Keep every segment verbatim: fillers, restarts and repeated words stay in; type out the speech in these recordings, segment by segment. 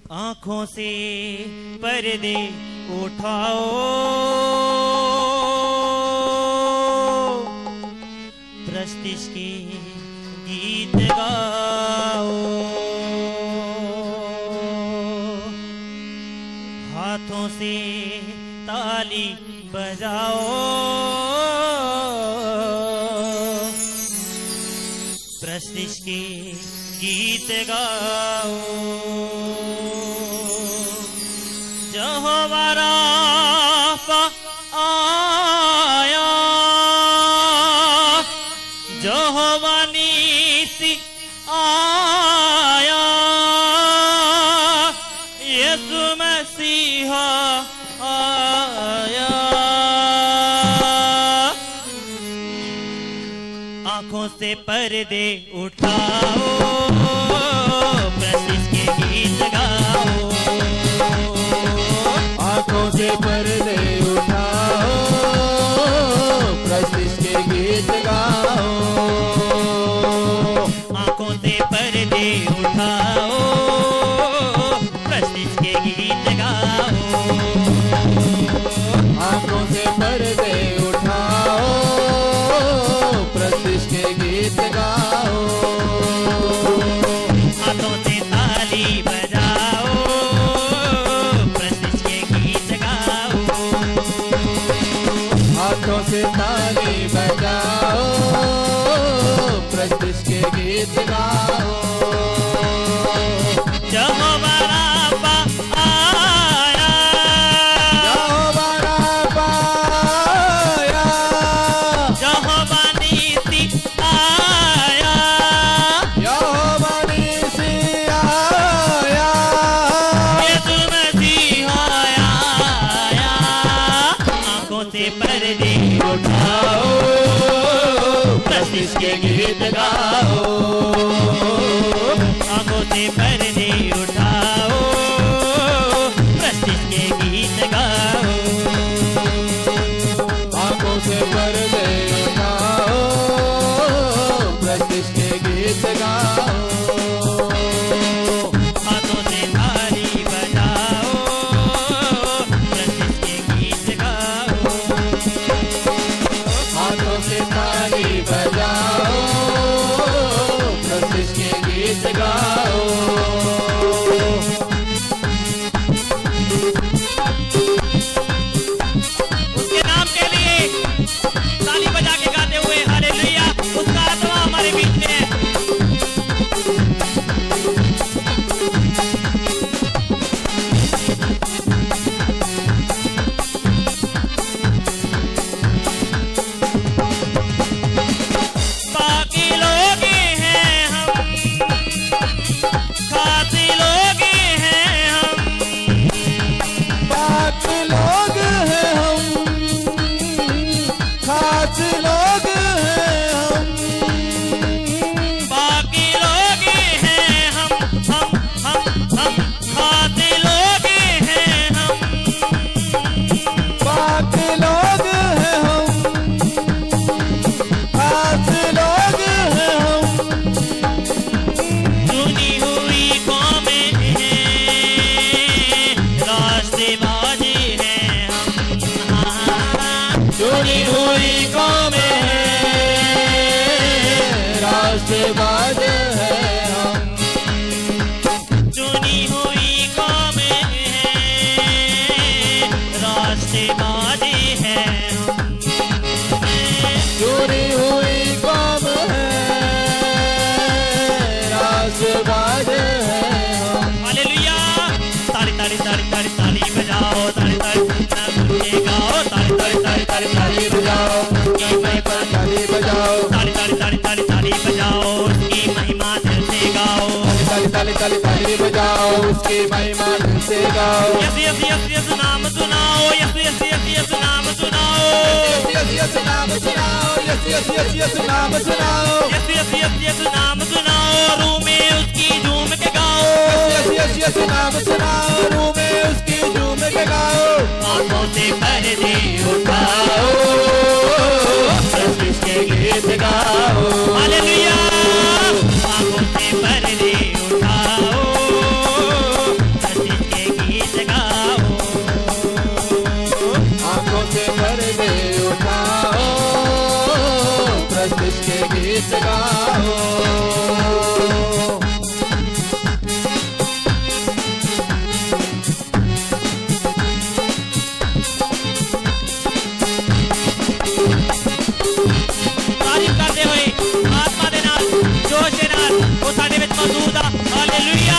आंखों से पर्दे उठाओ, प्रस्तिश के गीत गाओ, हाथों से ताली बजाओ, प्रस्तिश के गीत गाओ। यहोवा राफा आया, यहोवा नीसी आया, यीशु मसीहा आया। आंखों से पर्दे उठाओ, प्रस्तिश के गीत गाओ, आंखों से पर्दे उठाओ, प्रस्तिश के गीत गाओ। आंखों से पर्दे उठाओ, प्रस्तिश के गीत गाओ, आंखों से पर्दे उठाओ, प्रस्तिश के गीत गाओ। हाथों से ताली बजाओ, प्रस्तिश के गीत गाओ, हाथों से ताली बजाओ, प्रस्तिश के गीत गाओ। यहोवा राफा आया, यहोवा राफा आया, यहोवा नीसी आया, यहोवा नीसी आया, यीशु मसीहा आया। आंखों से पर्दे उठाओ, प्रस्तिश के गीत गाओ। आंखों से पर्दे उठाओ, प्रस्तिश के गीत गाओ, आंखों से पर्दे उठाओ, प्रस्तिश के गीत गाओ। हाथों से ताली बजाओ, प्रस्तिश के गीत गाओ, हाथों से ताली बजाओ, प्रस्तिश के गीत गाओ। उसके नाम के लिए ताली बजा के गाते हुए हालेलुया, उसका आत्मा हमारे बीच में है। बाकी लोग हैं हम, खास लोग हैं हम, बाकी लोग हैं हम, खास लोग हैं हम, बाकी लोग हैं हम, हम हम हम खास लोग हैं हम, बाकी लोग हैं हम, खास लोग हैं हम। चुनी हुई कौमें हैं, राष्ट्रवाद हैं हम, हाँ। चुनी हुई कौमें हैं, राष्ट्रवाद है हम। चुनी हुई कौमें हैं, राष्ट्रवाद हैं हम। चुनी हुई कौम है, राष्ट्रवाद है हम। हालेलुया। ताली ताली ताली ताली ताली बजाओ, ताली ताली ताली गाओ, ताली ताली ताली ताली ताली बजाओ, की महिमा, ताली बजाओ, ताली ताली ताली ताली ताली बजाओ, उसकी महिमा दिल से गाओ। ताली ताली ताली ताली बजाओ, उसकी महिमा दिल से गाओ। यस यस यस यस नाम सुनाओ, यस यस यस यस नाम सुनाओ, यस यस नाम सुनाओ, यस यस यस यस नाम सुनाओ, यस यस यस यस नाम सुनाओ, रूह में उसकी झूम के गाओ, यस यस यस नाम सुनाओ, रूह में उसकी झूम के गाओ। आंखों से पर्दे उठाओ, प्रस्तिश के गीत गाओ। हालेलुया। आंखों से पर्दे उठाओ, गीत गाओ। तारीफ करते हुए आत्मा दे नाल जोश दे नाल वो साडे विच मौजूद आ। हालेलुया।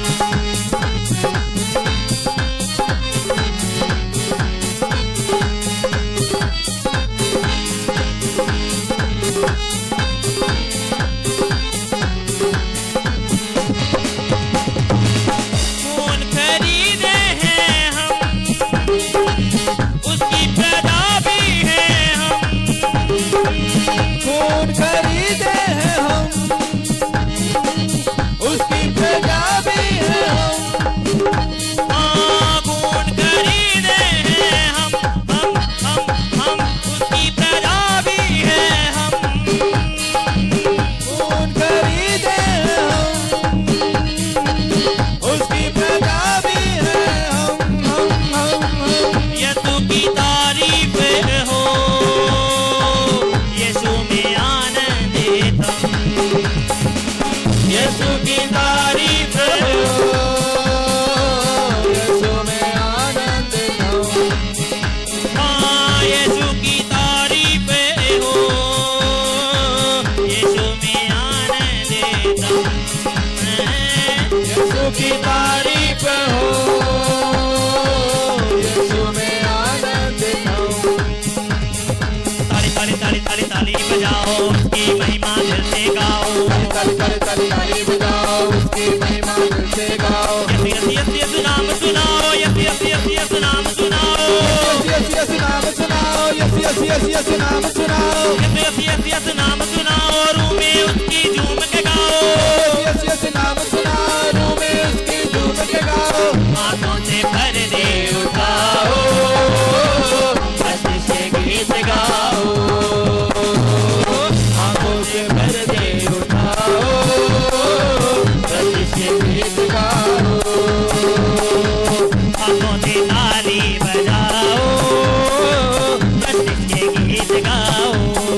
कौन खरीदे हैं हम, उसकी प्रजा भी हैं हम। खून खरीदे हैं हम, उसकी प्रजा भी हैं हम। हाँ, कौन खरीदे हैं हम, हम हम हम उसकी प्रजा भी हैं हम। खून खरीदे हैं हम, उसकी प्रजा भी हैं हम, हम, हम, हम। यीशु की तारीफ हो, यीशु में आनंदित हम। यीशु की तारीफ हो, यीशु में आनंदित हूँ। हाँ, यीशु की तारीफ हो, यीशु में आनंदित हम। यीशु की तारीफ हो, यीशु में आनंदित हूँ। ताली ताली ताली ताली ताली बजाओ, उसकी महिमा दिल से गाओ। ताली ताली ताली ताली बजाओ, उसकी महिमा दिल से गाओ। यस यस यस यस नाम सुनाओ, यस यस यस यस नाम सुनाओ। यस यस नाम सुनाओ, यस यस यस यस नाम सुनाओ। यस यस यस यस नाम सुनाओ, रूह में उसकी झूम के गाओ। यस यस नाम सुनाओ, रूह में उसकी झूम के गाओ। हाथों से पर्दे उठाओ, हंस से गीत गाओ। आंखों से पर्दे उठाओ, हंस से गीत गाओ। हाथों से ताली बजाओ, हंस के गीत गाओ।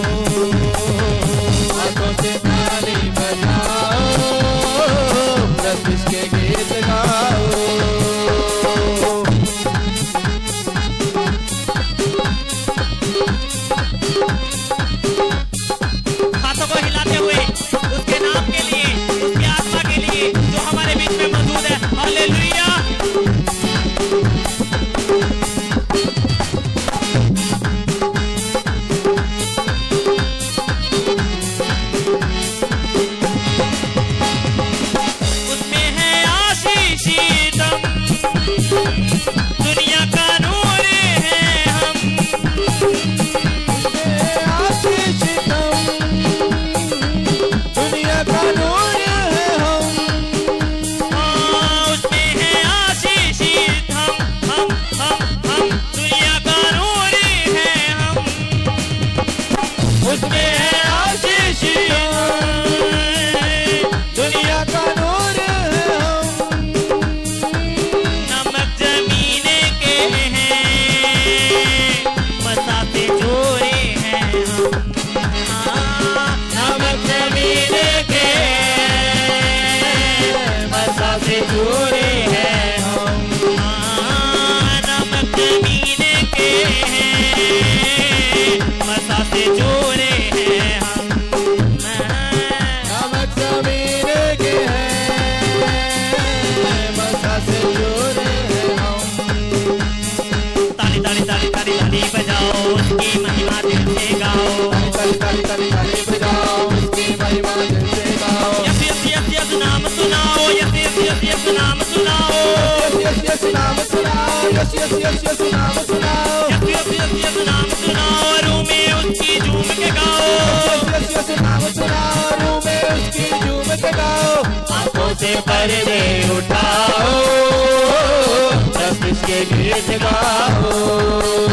आंखों से ताली बजाओ, रस्तिश के गीत गाओ। हाथों को हिलाते हुए उसके नाम के लिए, उसकी आत्मा के लिए जो हमारे बीच में मौजूद है। हालेलुया। उसमें है आशीषित हम, दुनिया का नूर है हम। आशीषित हम, दुनिया का नूर है हम। हाँ, उसमें है आशीषित हम, हम हम हम दुनिया का नूर है हम। उसमें है आशीषित हम, दुनिया का नूर है हम। नमक जमीने के हैं, मसाते जोरे हैं हम। हाँ, नमक जमीने के मसाते जोड़े हैं हम। हाँ, नमक जमीने के हैं, मसाते जोरे हैं हम। नमक जमीन के हैं, मसाते जोड़े हैं हम। ताली ताली ताली ताली ताली बजाओ, उसकी महिमा दिल से गाओ। ताली ताली ताली ताली बजाओ, उसकी महिमा दिल से गाओ। यस यस यस यस नाम सुनाओ, यस यस यस यस नाम सुनाओ। यस यस नाम सुनाओ, यस यस यस यस नाम सुनाओ। यस यस यस यस नाम सुनाओ, रूह में उसकी झूम के गाओ। यस यस नाम सुनाओ, रूह में उसकी झूम के गाओ। आंखों से पर्दे उठाओ, रस्तिश के गीत गाओ।